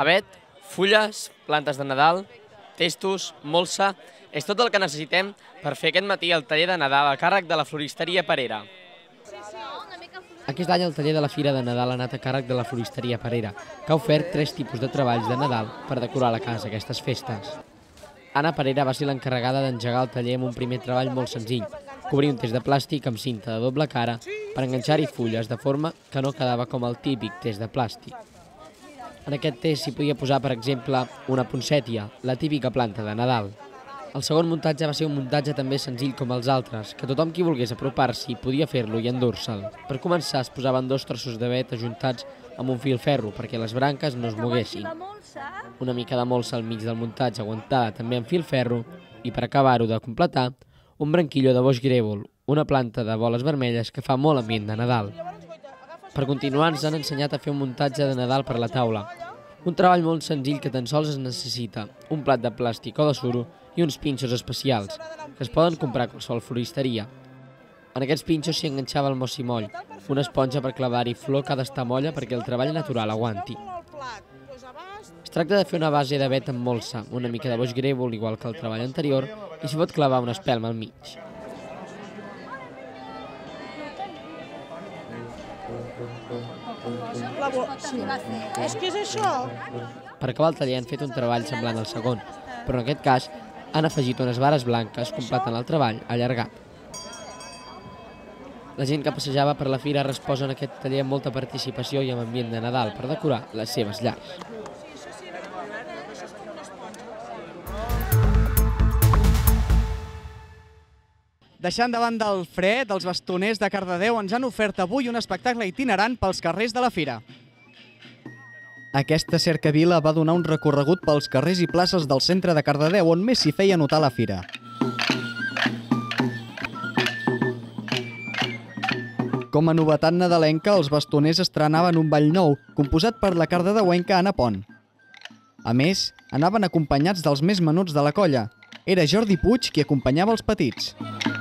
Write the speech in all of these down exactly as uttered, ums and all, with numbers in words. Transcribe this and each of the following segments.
Avet, fulles, plantes de Nadal, testos, molsa... És tot el que necessitem per fer aquest matí el taller de Nadal a càrrec de la floristeria Parera. Aquest any el taller de la Fira de Nadal ha anat a càrrec de la floristeria Parera, que ha ofert tres tipus de treballs de Nadal per decorar la casa aquestes festes. Anna Parera va ser l'encarregada d'engegar el taller amb un primer treball molt senzill, cobrir un test de plàstic amb cinta de doble cara per enganxar-hi fulles de forma que no quedava com el típic test de plàstic. En aquest test s'hi podia posar, per exemple, una poncètia, la típica planta de Nadal. El segon muntatge va ser un muntatge també senzill com els altres, que tothom qui volgués apropar-s'hi podia fer-lo i endur-se'l. Per començar es posaven dos trossos d'avet ajuntats amb un fil ferro perquè les branques no es moguessin. Una mica de molsa al mig del muntatge aguantada també amb fil ferro i per acabar-ho de completar, un branquilló de boix grèvol, una planta de boles vermelles que fa molt ambient de Nadal. Per continuar ens han ensenyat a fer un muntatge de Nadal per la taula. Un treball molt senzill que tan sols es necessita un plat de plàstic o de suro i uns pinxos especials, que es poden comprar a qualsevol floristeria. En aquests pinxos s'hi enganxava el mossimoll, una esponja per clavar-hi flor que ha d'estar molla perquè el treball natural aguanti. Es tracta de fer una base d'avet amb molsa, una mica de boix grèvol igual que el treball anterior, i s'hi pot clavar una espelma al mig. És que és això? Per acabar el taller han fet un treball semblant al segon, però en aquest cas han afegit unes vares blanques completant el treball allargat. La gent que passejava per la fira ha respost en aquest taller amb molta participació i amb ambient de Nadal per decorar les seves llars. Deixant davant del fred, els bastoners de Cardedeu ens han ofert avui un espectacle itinerant pels carrers de la fira. Aquesta cercavila va donar un recorregut pels carrers i places del centre de Cardedeu, on més s'hi feia notar la fira. Com a novetat nadalenca, els bastoners estrenaven un ball nou, composat per la cardedeuenca Anna Pont. A més, anaven acompanyats dels més menuts de la colla. Era Jordi Puig qui acompanyava els petits.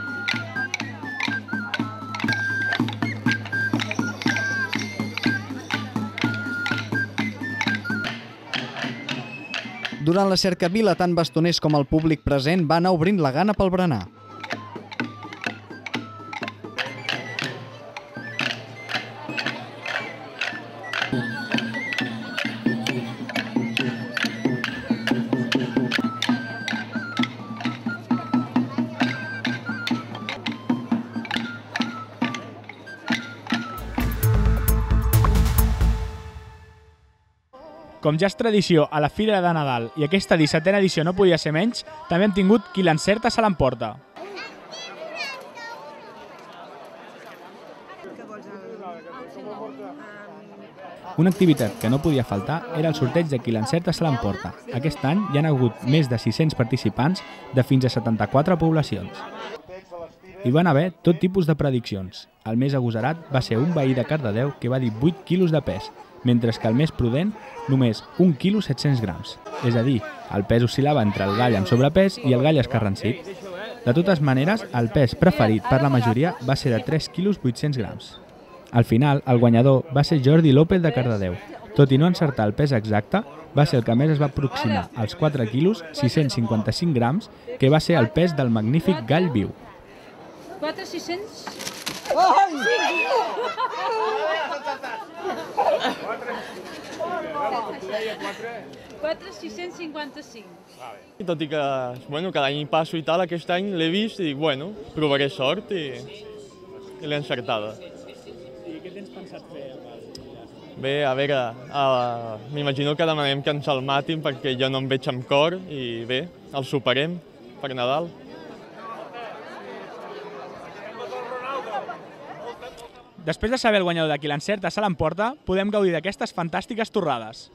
Durant la cercavila, tant bastoners com el públic present va anar obrint la gana pel berenar. Com ja és tradició a la Fira de Nadal i aquesta dissetena edició no podia ser menys, també hem tingut Qui l'encerta se l'emporta. Una activitat que no podia faltar era el sorteig de Qui l'encerta se l'emporta. Aquest any hi han hagut més de sis-cents participants de fins a setanta-quatre poblacions. Hi van haver tot tipus de prediccions. El més agosarat va ser un veí de Cardedeu que va dir vuit quilos de pes, mentre que el més prudent només un quilo set-cents grams. És a dir, el pes oscil·lava entre el gall amb sobrepès i el gall escarransit. De totes maneres, el pes preferit per la majoria va ser de tres quilos vuit-cents grams. Al final, el guanyador va ser Jordi López de Cardedeu. Tot i no encertar el pes exacte, va ser el que més es va aproximar als quatre quilos sis-cents cinquanta-cinc grams, que va ser el pes del magnífic gall viu. quatre sis-cents... quatre sis-cents cinquanta-cinc. Tot i que bueno, cada any hi passo i tal, aquest any l'he vist i dic, bueno, provaré sort i, i l'he encertada. I què tens pensat fer? Bé, a veure, uh, m'imagino que demanem que ens el matin perquè jo no em veig amb cor i bé, el superem per Nadal. Després de saber el guanyador de Qui l'encerta se l'emporta, podem gaudir d'aquestes fantàstiques torrades.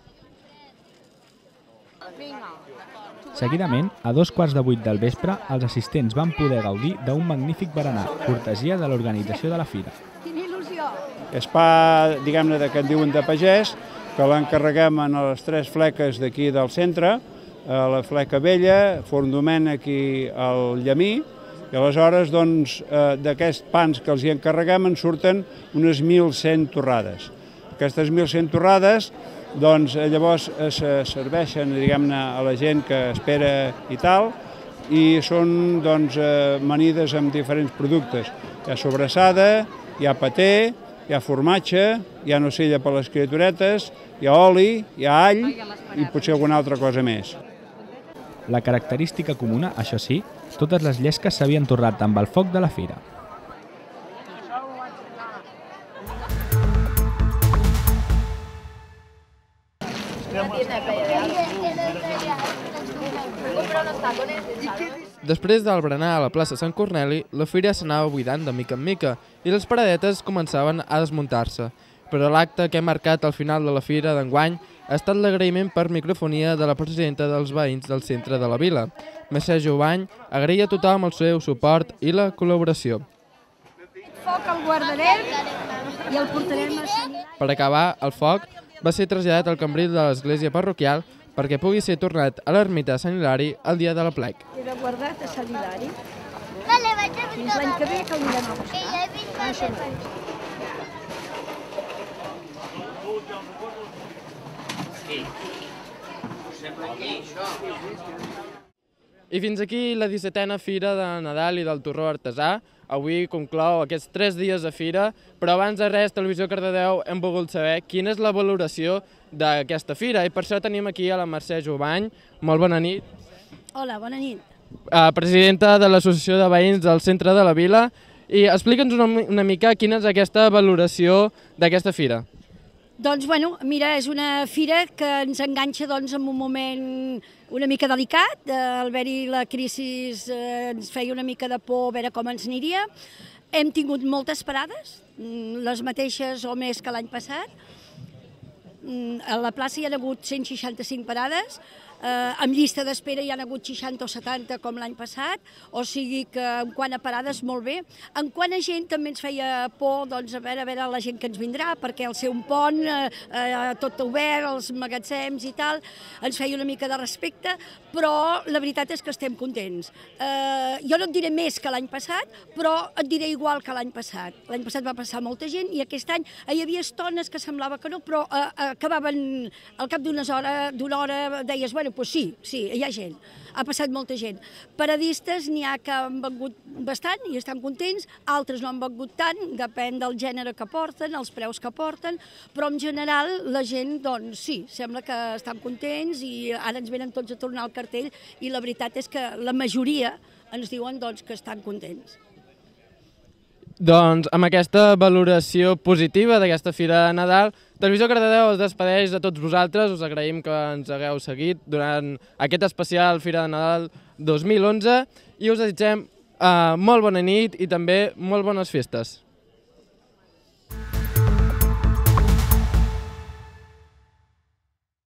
Seguidament, a dos quarts de vuit del vespre, els assistents van poder gaudir d'un magnífic berenar, cortesia de l'organització de la fira. Quina il·lusió! És pa, diguem-ne, que en diuen de pagès, que l'encarreguem a les tres fleques d'aquí del centre, a la fleca vella, Forn Domènec i el Llamí, i aleshores, doncs, d'aquests pans que els hi encarreguem en surten unes mil cent torrades. Aquestes mil cent torrades doncs llavors es serveixen, diguem-ne, a la gent que espera i tal, i són doncs, amanides amb diferents productes. Hi ha sobrassada, hi ha paté, hi ha formatge, hi ha nocella per les criaturetes, hi ha oli, hi ha all i potser alguna altra cosa més. La característica comuna, això sí, totes les llesques s'havien torrat amb el foc de la fira. Després del berenar a la plaça Sant Corneli, la fira s'anava buidant de mica en mica i les paradetes començaven a desmuntar-se. Però l'acte que ha marcat al final de la fira d'enguany ha estat l'agraïment per microfonia de la presidenta dels veïns del centre de la vila. Mercè Jovany agraïa a tothom el seu suport i la col·laboració. El foc el guardarem i el portarem a Sant Hilari. Per acabar, el foc va ser traslladat al cambril de l'església parroquial perquè pugui ser tornat a l'ermita de Sant Hilari el dia de l'aplec. Queda guardat a Sant Hilari. Vale, vaig a Fins l'any que ve que el anirem a buscar. Que ja he vist Això mateix. I fins aquí la dissetena Fira de Nadal i del Torró Artesà. Avui conclou aquests tres dies de fira, però abans de res, Televisió Cardedeu hem volgut saber quina és la valoració d'aquesta fira i per això tenim aquí a la Mercè Jovany. Molt bona nit. Hola, bona nit. Uh, presidenta de l'Associació de Veïns del Centre de la Vila. I explica'ns una, una mica quina és aquesta valoració d'aquesta fira. Doncs, bueno, mira, és una fira que ens enganxa doncs, en un moment una mica delicat. Al haver-hi la crisi eh, ens feia una mica de por veure com ens aniria. Hem tingut moltes parades, les mateixes o més que l'any passat. A la plaça hi ha hagut cent seixanta-cinc parades, eh, amb llista d'espera hi ha hagut seixanta o setanta com l'any passat, o sigui que en quant a parades molt bé. En quant a gent també ens feia por, doncs a veure, a veure la gent que ens vindrà, perquè al ser un pont, eh, eh, tot obert, els magatzems i tal, ens feia una mica de respecte, però la veritat és que estem contents. Eh, jo no et diré més que l'any passat, però et diré igual que l'any passat. L'any passat va passar molta gent i aquest any hi havia estones que semblava que no, però eh, acabaven al cap d'unes hores, d'una hora, deies, bueno, doncs sí, sí, hi ha gent, ha passat molta gent. Paradistes n'hi ha que han vengut bastant i estan contents, altres no han vengut tant, depèn del gènere que porten, els preus que porten, però en general la gent, doncs sí, sembla que estan contents i ara ens venen tots a tornar al cartell i la veritat és que la majoria ens diuen doncs, que estan contents. Doncs amb aquesta valoració positiva d'aquesta Fira de Nadal, Televisió Cardedeu es despedeix de tots vosaltres, us agraïm que ens hagueu seguit durant aquest especial Fira de Nadal dos mil onze i us desitgem eh, molt bona nit i també molt bones festes.